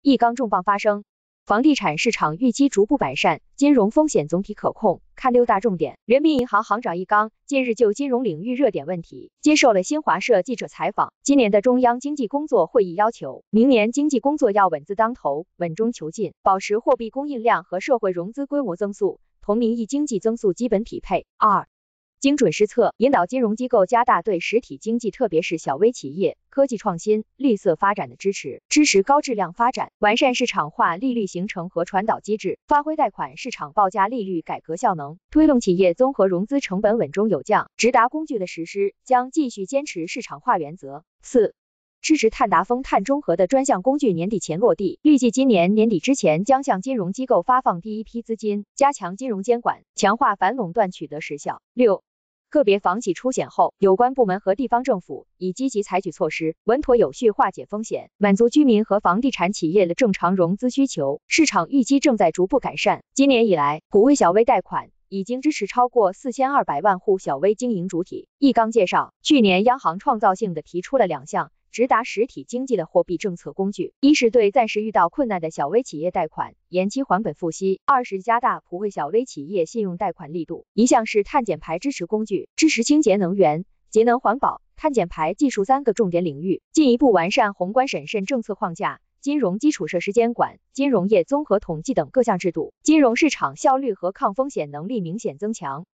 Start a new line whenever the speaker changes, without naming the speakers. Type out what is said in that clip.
一纲重磅发生，房地产市场预期逐步改善，金融风险总体可控。看6大重点。人民银行行长易纲近日就金融领域热点问题接受了新华社记者采访。今年的中央经济工作会议要求，明年经济工作要稳字当头，稳中求进，保持货币供应量和社会融资规模增速同名义经济增速基本匹配。2. 精准施策，引导金融机构加大对实体经济特别是小微企业、科技创新、绿色发展的支持，支持高质量发展，完善市场化利率形成和传导机制，发挥贷款市场报价利率改革效能，推动企业综合融资成本稳中有降。直达工具的实施将继续坚持市场化原则。4. 支持碳达峰、碳中和的专项工具年底前落地，预计今年年底之前将向金融机构发放第一批资金，加强金融监管，强化反垄断取得时效。6. 个别房企出险后，有关部门和地方政府已积极采取措施，稳妥有序化解风险，满足居民和房地产企业的正常融资需求。市场预期正在逐步改善。今年以来，普惠小微贷款已经支持超过4200万户小微经营主体。易纲介绍，去年央行创造性的提出了2项直达实体经济的货币政策工具，一是对暂时遇到困难的小微企业贷款延期还本付息，二是加大普惠小微企业信用贷款力度。一项是碳减排支持工具，支持清洁能源、节能环保、碳减排技术3个重点领域，进一步完善宏观审慎政策框架、金融基础设施监管、金融业综合统计等各项制度，金融市场效率和抗风险能力明显增强。